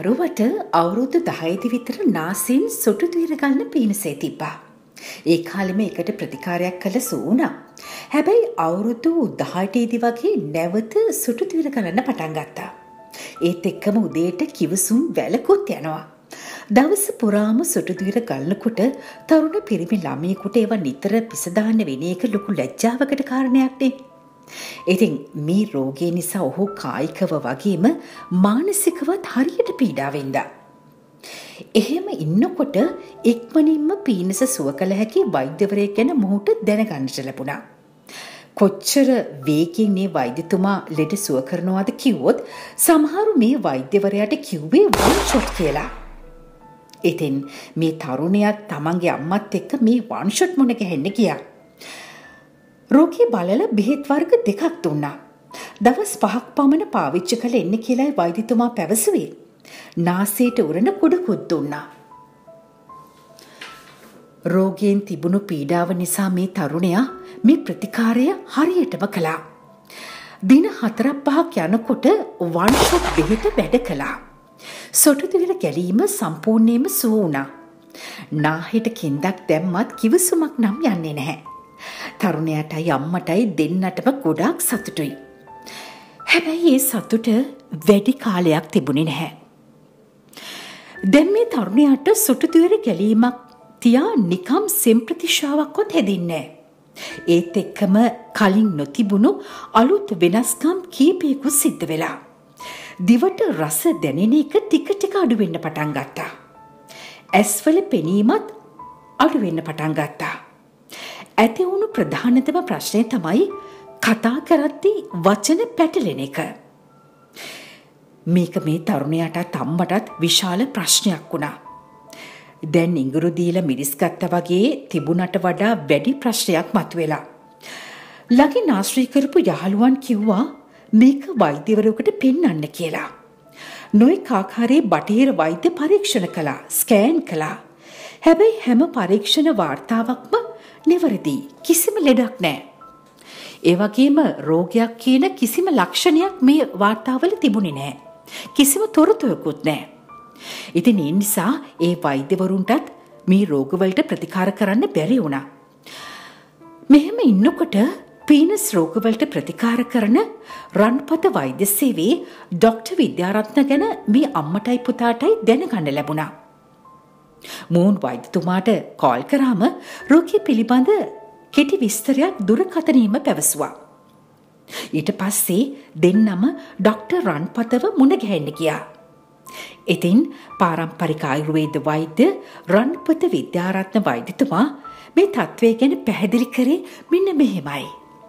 දරුවට අවුරුදු 10 විතර නාසයෙන් සොටු දිර ගන්න පීනසේ තිබ්බා. ඒ කාලෙම එකට ප්‍රතිකාරයක් කළ සූනා. හැබැයි අවුරුදු 18 වගේ නැවත සොටු දිර ගන්න පටන් ගත්තා. ඒත් එක්කම උදේට කිවසුම් වැලකුත් යනවා. දවස පුරාම සොටු දිර ගන්නකොට තරුණ පිරිමි ළමයෙකුට ඒවා නිතර පිස දාන්න වෙන එක ලොකු ලැජ්ජාවකට කාරණයක් නේ. ඉතින් මේ රෝගය නිසා ඔහු කායිකව වගේම මානසිකවත් හරියට පීඩා වින්දා. එහෙම ඉන්නකොට ඉක්මනින්ම පීනස සුව කළ හැකි වෛද්‍යවරයෙක් ගැන මොහුට දැනගන්නට ලැබුණා. කොච්චර වේගින් මේ වෛද්‍යතුමා ලෙඩ සුව කරනවාද කිව්වොත් සමහරු මේ වෛද්‍යවරයාට කිව්වේ වන් ෂොට් කියලා. ඉතින් මේ තරුණයා තමන්ගේ අම්මත් එක්ක මේ වන් ෂොට් මුණ ගැහෙන්න ගියා. රෝගී බලලා බෙහෙත් වර්ග දෙකක් දුන්නා. දවස් 5ක් පමණ පාවිච්චි කළ එන්න කියලායි වෛද්‍යතුමා පැවසුවේ. නාසයට උරන කුඩකුත් දුන්නා. රෝගයෙන් තිබුණු පීඩාව නිසා මේ තරුණයා මේ ප්‍රතිකාරය හරියටම කළා. දින 4-5ක් යනකොට වන් ෂොට් බෙහෙත වැඩ කළා. සොටු දිවිල ගැලීම සම්පූර්ණයෙන්ම සුව වුණා. නාහිට කින්දක් දැම්මත් කිවිසුමක් නම් යන්නේ නැහැ. තරුණයාටයි අම්මටයි දෙන්නටම ගොඩාක් සතුටුයි. හැබැයි ඒ සතුට වැඩි කාලයක් තිබුණේ නැහැ. දැන් මේ තරුණයාට සොටු දිවිල ගැලීමක් තියා නිකම් සෙම්ප්‍රතිශාවක්වත් හැදෙන්නේ නැහැ. ඒත් එක්කම කලින් නොතිබුණු අලුත් වෙනස්කම් කීපයකුත් සිද්ධ වෙලා. දිවට රස දැනෙන එක ටික ටික අඩු වෙන්න පටන් ගත්තා. ඇස්වල පෙනීමත් අඩු වෙන්න පටන් ගත්තා. ඇති වුණු ප්‍රධානතම ප්‍රශ්නය තමයි කතා කරද්දී වචන පැටලෙන එක. මේක මේ තරුණයාටත් අම්මටත් විශාල ප්‍රශ්නයක් වුණා. දැන් ඉඟුරු දීලා මිරිස් ගත්තා වගේ තිබුණට වඩා වැඩි ප්‍රශ්නයක් මතුවෙලා. ළඟින් ආශ්‍රය කරපු යහළුවන් කිව්වා මේක වෛද්‍යවරයෙකුට පෙන්වන්න කියලා. නොයෙක් ආකාරයේ බටහිර වෛද්‍ය පරීක්ෂණ කළා, ස්කෑන් කළා. හැබැයි හැම පරීක්ෂණ වාර්තාවක්ම නිවැරදි. කිසිම ලෙඩක් නැහැ. ඒ වගේම රෝගයක් කියන කිසිම ලක්ෂණයක් මේ වාර්තාවල තිබුණේ නැහැ. කිසිම තොරතුරකුත් නැහැ. ඉතින් ඒ නිසා ඒ වෛද්‍යවරුන්ටත් මේ රෝගවලට ප්‍රතිකාර කරන්න බැරි වුණා. මෙහෙම ඉන්නකොට පීනස් රෝගවලට ප්‍රතිකාර කරන රන්පත වෛද්‍ය සේවයේ ඩොක්ටර් විද්‍යාරත්න ගැන මේ අම්මටයි පුතාටයි දැනගන්න ලැබුණා. මූන් වෛද්‍යතුමාට කෝල් කරාම රෝගිය පිළිබඳ කෙටි විස්තරයක් දුරකථනයෙන්ම පැවසුවා. ඊට පස්සේ දෙන්නම ඩොක්ටර් රන්පතව මුණ ගැහෙන්න ගියා. ඉතින් පාරම්පරික ආයුර්වේද වෛද්‍ය රන්පත විද්‍යාරත්න වෛද්‍යතුමා මේ තත්ත්වය ගැන පැහැදිලි කරේ මෙන්න මෙහෙමයි.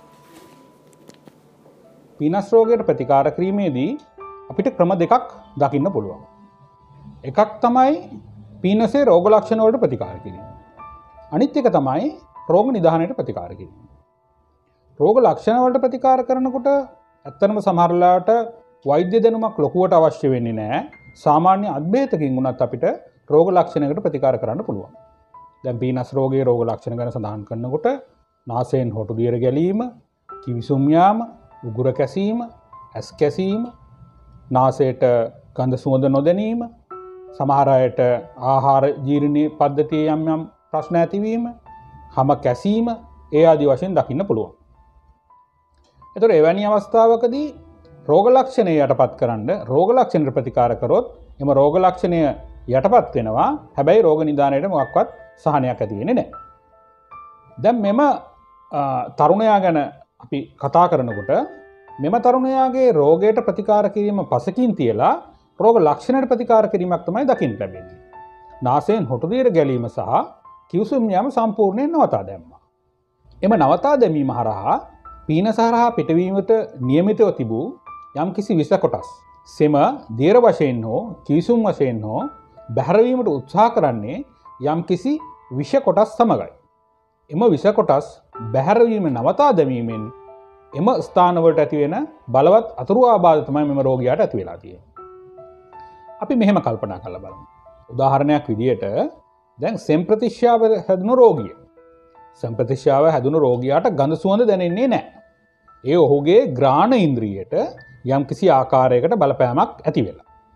පීනස් රෝගයට ප්‍රතිකාර කිරීමේදී අපිට ක්‍රම දෙකක් දකින්න පුළුවන්. එකක් තමයි පීනසේ රෝග ලක්ෂණ වලට ප්‍රතිකාර කිරීම. අනිත් එක තමයි රෝග නිදානයට ප්‍රතිකාර කිරීම. රෝග ලක්ෂණ වලට ප්‍රතිකාර කරනකොට ඇත්තටම සමහර වෙලාවට වෛද්‍ය දැනුමක් ලොකුවට අවශ්‍ය වෙන්නේ නැහැ. සාමාන්‍ය අත්බේතකින් වුණත් අපිට රෝග ලක්ෂණයකට ප්‍රතිකාර කරන්න පුළුවන්. දැන් පීනස් රෝගයේ රෝග ලක්ෂණ ගැන සඳහන් කරනකොට නාසයෙන් හොටු දියර ගැලීම, කිවිසුම් යාම, උගුර කැසීම, ඇස් කැසීම, නාසයට ගඳ සුවඳ නොදැනීම, සමහර අයට ආහාර ජීර්ණයේ පද්ධතියේ යම් යම් ප්‍රශ්න ඇතිවීම, හම කැසීම ඒ ආදී වශයෙන් දකින්න පුළුවන්. ඒතර එවැනි අවස්ථාවකදී රෝග ලක්ෂණය යටපත් කරන්න රෝග ලක්ෂණයට ප්‍රතිකාර කරොත් එම රෝග ලක්ෂණය යටපත් වෙනවා. හැබැයි රෝග නිදානයට මොකක්වත් සහනයක් ඇති වෙන්නේ නැහැ. දැන් මෙම තරුණයා ගැන අපි කතා කරනකොට මෙම තරුණයාගේ රෝගයට ප්‍රතිකාර කිරීම පසකින් තියලා රෝග ලක්ෂණයට ප්‍රතිකාර කිරීමක් තමයි දකින්න ලැබෙන්නේ. නාසයෙන් හොටු දියර ගැලීම සහ කිව්සුම් යාම සම්පූර්ණයෙන් නවතා දැම්මා. එම නවතා දැමීම හරහා පීනස හරහා පිටවීමට නියමිතව තිබූ යම් කිසි විස කොටස් සෙම දියර වශයෙන් හෝ කිව්සුම් වශයෙන් හෝ බැහැරවීමට උත්සාහ කරන්නේ යම් කිසි විෂ කොටස් සමගයි. එම විෂ කොටස් බැහැරවීම නවතා දැමීමෙන් එම ස්ථානවලට ඇති වෙන බලවත් අතුරු ආබාධ තමයි මෙම රෝගියාට ඇති වෙලා තියෙන්නේ. අපි මෙහෙම කල්පනා කරලා බලමු. උදාහරණයක් විදියට දැන් සෙම්ප්‍රතිශ්‍යාව හැදුණු රෝගිය. සෙම්ප්‍රතිශ්‍යාව හැදුණු රෝගියාට ගඳ සුවඳ දැනෙන්නේ නැහැ. ඒ ඔහුගේ ග්‍රාණ ඉන්ද්‍රියට යම් කිසි ආකාරයකට බලපෑමක් ඇති වෙලා.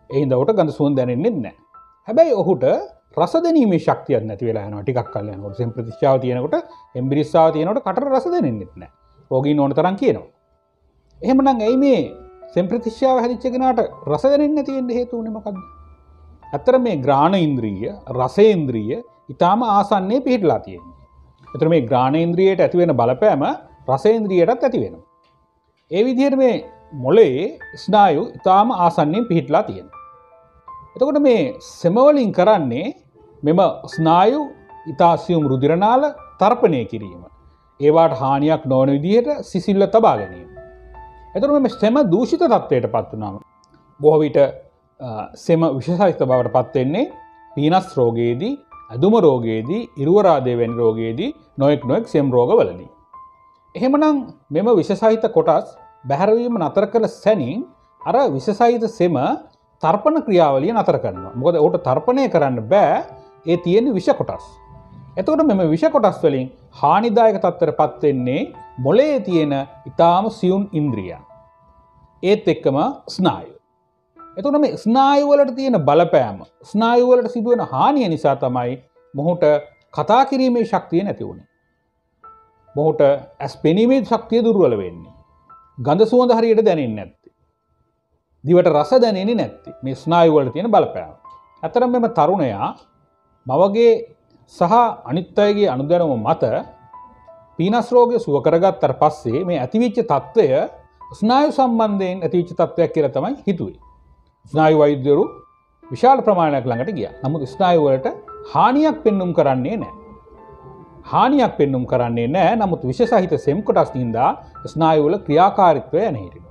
ඒ හින්දා ඔහුට ගඳ සුවඳ දැනෙන්නේ නැහැ. හැබැයි ඔහුට රස දැනීමේ ශක්තියක් නැති වෙලා යනවා ටිකක් කල් යනකොට. සෙම් ප්‍රතිශ්‍යාව තියෙනකොට එම්බිරිස්සාව තියෙනකොට කටට රස දැනෙන්නේ නැහැ. රෝගීන් ඕන තරම් කියනවා. එහෙමනම් ඇයි මේ සෙම් ප්‍රතිශ්‍යාව හැදිච්ච කෙනාට රස දැනෙන්නේ නැති වෙන්න හේතුව උනේ මොකද්ද? ඇත්තට මේ ග්‍රාණ ඉන්ද්‍රිය, රසේන්ද්‍රිය ඊටාම ආසන්නයේ පිහිටලා තියෙනවා. ඒතර මේ ග්‍රාණේන්ද්‍රියට ඇති වෙන බලපෑම රසේන්ද්‍රියටත් ඇති වෙනවා. ඒ විදිහට මේ මොළයේ ස්නායු ඊටාම ආසන්නයෙන් පිහිටලා තියෙනවා. එතකොට මේ සෙම වලින් කරන්නේ මෙම ස්නායු ඉතාසියුම් රුධිරනාල තර්පණය කිරීම. ඒවාට හානියක් නොවන විදිහට සිසිල්ව තබා ගැනීම. එතකොට මේ සෙම දූෂිත තත්ත්වයට පත් වුණාම බොහෝ විට සෙම විශේෂයිත බවට පත් වෙන්නේ පීනස් රෝගයේදී, ඇදුම රෝගයේදී, ඉරුවරාදේ වැනි රෝගයේදී නොඑක් සෙම් රෝගවලදී. එහෙමනම් මෙම විශේෂයිත කොටස් බැහැරවීම නතර කළ සැනින් අර විශේෂයිත සෙම තර්පණ ක්‍රියාවලිය නතර කරනවා. මොකද ඔහුට තර්පණය කරන්න බෑ ඒ තියෙන විෂ කොටස්. එතකොට මෙම විෂ කොටස් වලින් හානිදායක තත්ත්වයට පත් වෙන්නේ මොළයේ තියෙන ඊටාම සියුම් ඉන්ද්‍රියයන්. ඒත් එක්කම ස්නායු. එතකොට මේ ස්නායු වලට තියෙන බලපෑම, ස්නායු වලට සිදුවෙන හානිය නිසා තමයි මොහුට කතා කිරීමේ ශක්තිය නැති වුනේ. මොහුට ඇස්පෙනීමේ ශක්තිය දුර්වල වෙන්නේ. ගඳ සුවඳ හරියට දැනෙන්නේ නැත්තේ. දිවට රස දැනෙන්නේ නැත්තේ. මේ ස්නායු වල තියෙන බලපෑම. අතරම මෙම තරුණයා මවගේ සහ අනිත් අයගේ අනුදැනුම මත පීනස් රෝගය සුව කරගත්තට පස්සේ මේ ඇතිවිච්ච තත්ත්වය ස්නායු සම්බන්ධයෙන් ඇතිවිච්ච තත්ත්වයක් කියලා තමයි හිතුවේ. ස්නායු වෛද්‍යවරු විශාල ප්‍රමාණයක් ළඟට ගියා. නමුත් ස්නායු වලට හානියක් පෙන්눔 කරන්නේ නැහැ. හානියක් පෙන්눔 කරන්නේ නැහැ. නමුත් විශේෂහිත සෙම් කොටස් නින්දා ස්නායු වල ක්‍රියාකාරීත්වය නැහිටිනවා.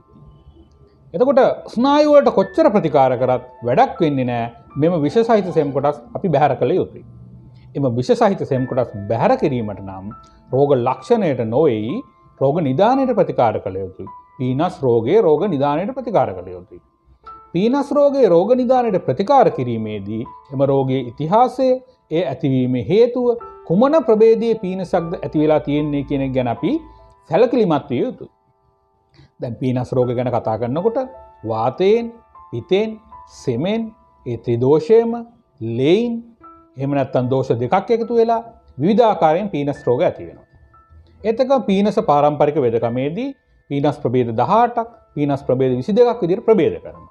එතකොට ස්නායු වලට කොච්චර ප්‍රතිකාර කරත් වැඩක් වෙන්නේ නැහැ. මෙම විශේෂහිත සෙම් කොටස් අපි බැහැර කළ යුතුයි. එම විශේෂහිත සෙම් කොටස් බැහැර කිරීමට නම් රෝග ලක්ෂණයට නොවේයි රෝග නිදානයට ප්‍රතිකාර කළ යුතුයි. පීනස් රෝගයේ රෝග නිදානයට ප්‍රතිකාර කළ යුතුයි. පීනස් රෝගයේ රෝග නිදානයට ප්‍රතිකාර කිරීමේදී එම රෝගයේ ඉතිහාසය, ඒ ඇතිවීමේ හේතුව, කුමන ප්‍රභේදයේ පීනසක්ද ඇති වෙලා තියෙන්නේ කියන එක ගැන අපි සැලකිලිමත් විය යුතුයි. දැන් පීනස් රෝග ගැන කතා කරනකොට වාතයෙන්, පිතෙන්, සෙමෙන්, ඒ ත්‍රිදෝෂයම, ලේයින්, එහෙම නැත්නම් දෝෂ දෙකක් එකතු වෙලා විවිධාකාරයෙන් පීනස් රෝග ඇති වෙනවා. ඒත් එක පීනස් පාරම්පරික වෙදකමේදී පීනස් ප්‍රභේද 18ක්, පීනස් ප්‍රභේද 22ක් විදිහට ප්‍රභේද කරනවා.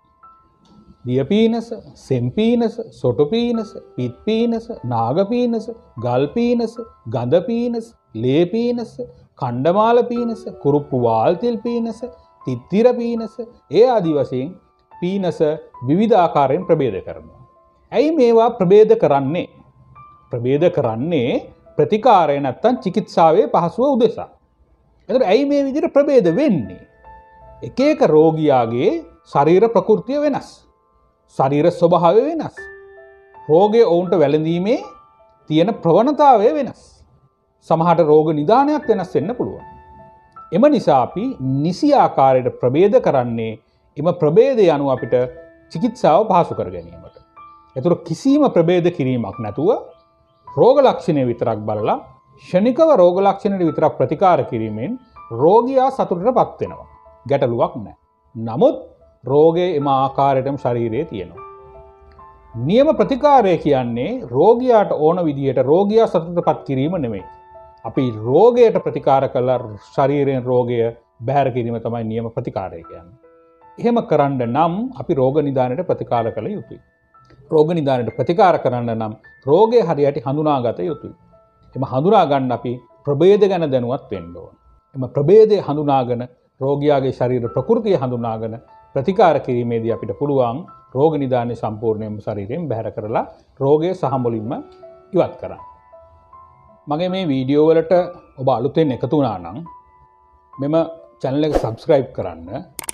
දිය පීනස, සෙම් පීනස, සොටු පීනස, පිත් පීනස, නාග පීනස, ගල් පීනස, ගඳ පීනස, ලේ පීනස, කණ්ඩමාල පීනස, කුරුප්පු වාල්තෙල් පීනස, තිත්තිර පීනස, ඒ ආදී වශයෙන් පීනස විවිධ ආකාරයෙන් ප්‍රභේද කරනවා. ඇයි මේවා ප්‍රභේද කරන්නේ? ප්‍රභේද කරන්නේ ප්‍රතිකාරය නැත්තම් චිකිත්සාවේ පහසුව උදෙසා. එතකොට ඇයි මේ විදිහට ප්‍රභේද වෙන්නේ? එක එක රෝගියාගේ ශරීර ප්‍රകൃතිය වෙනස්. ශරීර ස්වභාවය වෙනස්. රෝගයේ ඔවුන්ට වැළඳීමේ තියෙන ප්‍රවණතාවය වෙනස්. සමහරට රෝග නිදානයක් වෙනස් වෙන්න පුළුවන්. එම නිසා අපි නිසි ආකාරයට ප්‍රභේද කරන්නේ එම ප්‍රභේදය අනුව අපිට චිකිත්සාව පහසු කර ගැනීමට. ඒතර කිසිම ප්‍රභේද කිරීමක් නැතුව රෝග ලක්ෂණ විතරක් බලලා ෂණිකව රෝග ලක්ෂණ විතරක් ප්‍රතිකාර කිරීමෙන් රෝගියා සතුටටපත් වෙනවා. ගැටලුවක් නැහැ. නමුත් රෝගයේ එම ආකාරයටම ශරීරයේ තියෙනවා. නියම ප්‍රතිකාරය කියන්නේ රෝගියාට ඕන විදිහට රෝගියා සතුටටපත් කිරීම නෙමෙයි. අපි රෝගයට ප්‍රතිකාර කළා ශරීරයෙන් රෝගය බැහැර කිරීම තමයි නියම ප්‍රතිකාරය කියන්නේ. එහෙම කරන්න නම් අපි රෝග නිදානයට ප්‍රතිකාර කළ යුතුයි. රෝග නිදානයට ප්‍රතිකාර කරන්න නම් රෝගය හරියට හඳුනාගත යුතුයි. එම හඳුනා ගන්න අපි ප්‍රභේද ගැන දැනුවත් වෙන්න ඕන. එම ප්‍රභේදය හඳුනාගෙන රෝගියාගේ ශරීර ප්‍රകൃතිය හඳුනාගෙන ප්‍රතිකාර කිරීමේදී අපිට පුළුවන් රෝග නිදානය සම්පූර්ණයෙන්ම ශරීරයෙන් බැහැර කරලා රෝගය සහ මුලින්ම ඉවත් කරන්න. මගේ මේ වීඩියෝ වලට ඔබ අලුතෙන් එකතු වුණා නම් මෙම channel එක subscribe කරන්න.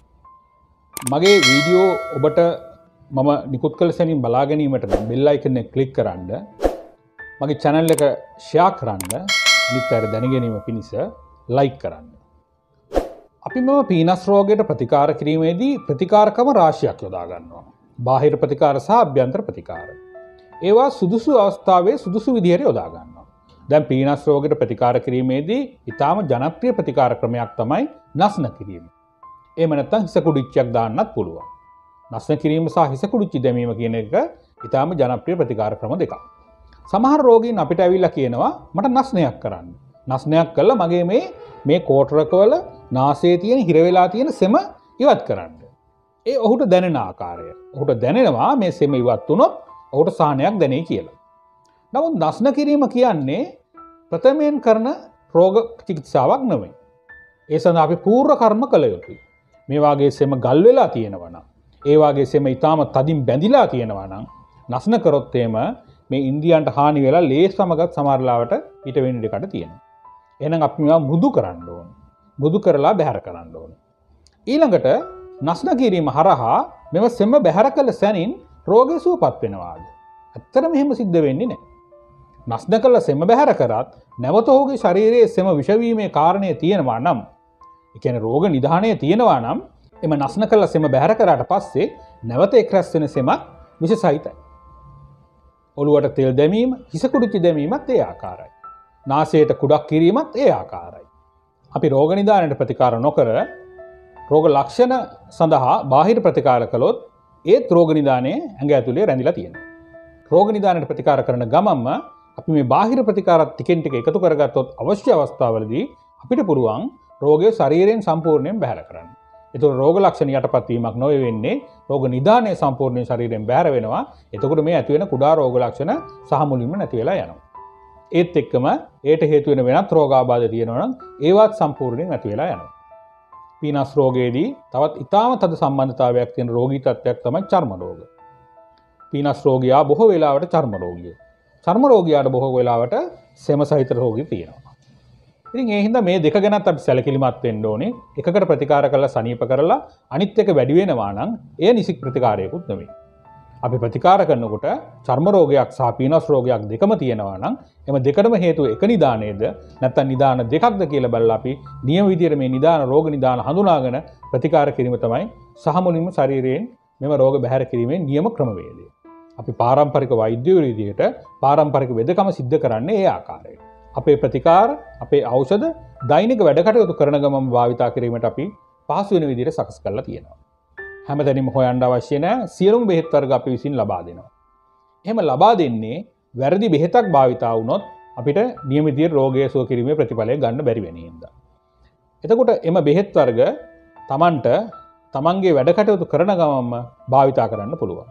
මගේ වීඩියෝ ඔබට මම නිකුත් කළ සැනින් බලා ගැනීමට නම් bell icon එක click කරන්න. මගේ channel එක share කරන්න. අනිත් අයට දැන ගැනීම පිණිස like කරන්න. අපි මෙම පීනස් රෝගයට ප්‍රතිකාර කිරීමේදී ප්‍රතිකාරකම රාශියක් යොදා ගන්නවා. බාහිර ප්‍රතිකාර සහ අභ්‍යන්තර ප්‍රතිකාර. ඒවා සුදුසු අවස්ථාවේ සුදුසු විදිහට යොදා ගන්නවා. දැන් පීනස් රෝගයට ප්‍රතිකාර කිරීමේදී ඊටාම ජනප්‍රිය ප්‍රතිකාර ක්‍රමයක් තමයි නස්න කිරීම. එහෙම නැත්නම් හිස කුඩිච්චයක් දාන්නත් පුළුවන්. නස්න කිරීම සහ හිස කුඩුච්චි දැමීම කියන එක ඉතාම ජනප්‍රිය ප්‍රතිකාර ක්‍රම දෙකක්. සමහර රෝගීන් අපිට ඇවිල්ලා කියනවා මට නස්නයක් කරන්න. නස්නයක් කළා මගේ මේ කෝටරකවල නාසයේ තියෙන හිර වෙලා තියෙන සෙම ඉවත් කරන්න. ඒ ඔහුට දැනෙන ආකාරය. ඔහුට දැනෙනවා මේ සෙම ඉවත් වුණොත් ඔහුට සහනයක් දැනේ කියලා. නමුත් නස්න කිරීම කියන්නේ ප්‍රථමයෙන් කරන රෝග චිකිත්සාවක් නෙවෙයි. ඒ සඳහා අපි පූර්ව කර්ම කළ යුතුයි. මේ වාගේ සෙම ගල් වෙලා තියෙනවා නම්, ඒ වාගේ සෙම ඊටාම තදින් බැඳිලා තියෙනවා නම් නස්න කරොත් එම මේ ඉන්ද්‍රියන්ට හානි වෙලා ලේස් සමගත් සමහරලාවට ඊට වෙන දෙකට තියෙනවා. එහෙනම් අපි මේවා මෘදු කරන්න ඕන. මෘදු කරලා බැහැර කරන්න ඕන. ඊළඟට නස්න කිරීම හරහා මෙව සෙම බැහැර කළ සැනින් රෝගය සුවපත් වෙනවාද? ඇත්තටම එහෙම සිද්ධ වෙන්නේ නැහැ. නස්න කළ සෙම බැහැර කරත් නැවත ඔහුගේ ශරීරයේ සෙම විෂ වීමේ කාරණය තියෙනවා නම්, ඒ කියන්නේ රෝග නිධානය තියෙනවා නම්, එම නස්න කළ සෙම බැහැර කරාට පස්සේ නැවත එක් රැස් වෙන සෙමක් විෂ සහිතයි. ඔළුවට තෙල් දැමීම, හිස කුඩුච්චි දැමීමත් ඒ ආකාරයි. නාසයට කුඩක් කිරීමත් ඒ ආකාරයි. අපි රෝග නිධානයට ප්‍රතිකාර නොකර රෝග ලක්ෂණ සඳහා බාහිර ප්‍රතිකාර කළොත් ඒත් රෝග නිධානයේ ඇඟ ඇතුලේ රැඳිලා තියෙනවා. රෝග නිධානයට ප්‍රතිකාර කරන ගමන්ම අපි මේ බාහිර ප්‍රතිකාරات ටිකෙන් ටික එකතු කරගත්තොත් අවශ්‍ය අවස්ථාවලදී අපිට පුළුවන් රෝගය ශරීරයෙන් සම්පූර්ණයෙන් බැහැර කරන්න. ඒතකොට රෝග ලක්ෂණ යටපත් වීමක් නොවේ වෙන්නේ, රෝග නිධානය සම්පූර්ණයෙන් ශරීරයෙන් බැහැර වෙනවා. එතකොට මේ ඇති වෙන කුඩා රෝග ලක්ෂණ සහ මුලින්ම නැති වෙලා යනවා. ඒත් එක්කම ඒට හේතු වෙන වෙනත් රෝගාබාධ තියෙනවා නම් ඒවත් සම්පූර්ණයෙන් නැති වෙලා යනවා. පීනස් රෝගයේදී තවත් ඊටාම තද සම්බන්ධතාවයක් තියෙන රෝගී තත්ත්වයක් තමයි චර්ම රෝග. පීනස් රෝගියා බොහෝ වෙලාවට චර්ම රෝගිය. චර්ම රෝගියාට බොහෝ වෙලාවට සෙම සහිත රෝගී තියෙනවා. ඉතින් ඒ හින්දා මේ දෙක ගැනත් අපි සැලකිලිමත් වෙන්න ඕනේ. එකකට ප්‍රතිකාර කරලා සනීප කරලා අනිත් එක වැඩි වෙනවා නම් එය නිසි ප්‍රතිකාරයකුත් නෙවෙයි. අපි ප්‍රතිකාර කරනකොට චර්ම රෝගයක් සහ පීනස් රෝගයක් දෙකම තියෙනවා නම් එම දෙකටම හේතුව එක නිදානයේද නැත්නම් නිදාන දෙකක්ද කියලා බලලා අපි නියම විදියට මේ නිදාන රෝග නිදාන හඳුනාගෙන ප්‍රතිකාර කිරීම තමයි සහ මුලින්ම ශරීරයෙන් මෙම රෝග බැහැර කිරීමේ නියම ක්‍රමවේදය. අපි පාරම්පරික වෛද්‍යවරු විදියට පාරම්පරික වෙදකම සිද්ධ කරන්නේ ඒ ආකාරයට. අපේ ප්‍රතිකාර, අපේ ඖෂධ දෛනික වැඩ කටයුතු කරන ගමන් භාවිතා කිරීමට අපි පහසු වෙන විදියට සකස් කරලා තියෙනවා. හැමතැනම හොයන්න අවශ්‍ය නැහැ. සියලුම බෙහෙත් වර්ග අපි විසින් ලබා දෙනවා. එහෙම ලබා දෙන්නේ වැරදි බෙහෙතක් භාවිතා වුණොත් අපිට නියමිත විදියට රෝගය සුව කිරීමේ ප්‍රතිඵලය ගන්න බැරි වෙන හින්දා. එතකොට එම බෙහෙත් වර්ග Tamanට තමන්ගේ වැඩ කටයුතු කරන ගමන්ම භාවිතා කරන්න පුළුවන්.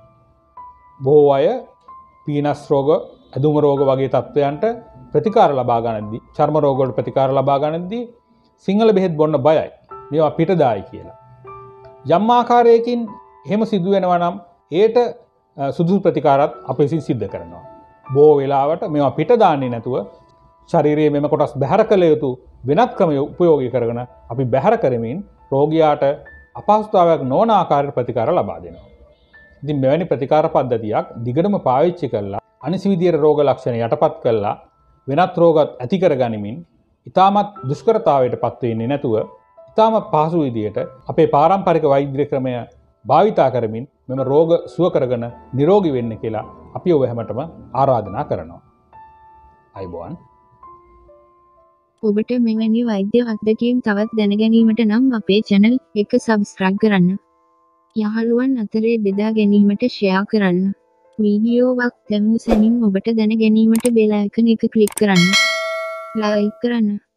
බොහෝ අය පීනස් රෝග, ඇදුම රෝග වගේ තත්ත්වයන්ට ප්‍රතිකාර ලබා ගන්නදී, චර්ම රෝග වලට ප්‍රතිකාර ලබා ගන්නදී සිංහල බෙහෙත් බොන්න බයයි. මේවා පිටදායි කියලා. යම් ආකාරයකින් එහෙම සිදු වෙනවා නම් ඒට සුදුසු ප්‍රතිකාරات අපි විසින් සිද්ධ කරනවා. බොහෝ වෙලාවට මේවා පිට දාන්නේ නැතුව ශරීරයේ මෙම කොටස් බැහැර කළ යුතු වෙනත් ක්‍රම උපයෝගී කරගෙන අපි බැහැර කරමින් රෝගියාට අපහසුතාවයක් නොවන ආකාරයට ප්‍රතිකාර ලබා දෙනවා. ඉතින් මෙවැනි ප්‍රතිකාර පද්ධතියක් දිගටම පාවිච්චි කළා අනිසි විදියට රෝග ලක්ෂණ යටපත් කළා වෙනත් රෝගත් ඇති කර ගනිමින් ඊටමත් දුෂ්කරතාවයට පත් වෙන්නේ නැතුව ඊටම පහසු විදියට අපේ පාරම්පරික වෛද්‍ය ක්‍රමය භාවිතා කරමින් මෙම රෝග සුව කරගෙන නිරෝගී වෙන්න කියලා අපි ඔබ හැමතෙම ආරාධනා කරනවා. අයිබෝන්. ඔබට මෙවැනි වෛද්‍ය අත්දැකීම් තවත් දැනගැනීමට නම් අපේ channel එක subscribe කරන්න. යහළුවන් අතරේ බෙදා ගැනීමට share කරන්න. වීඩියෝවක් දැමූ සැනින් ඔබට දැන ගැනීමට bell icon එක click කරන්න. like කරන්න.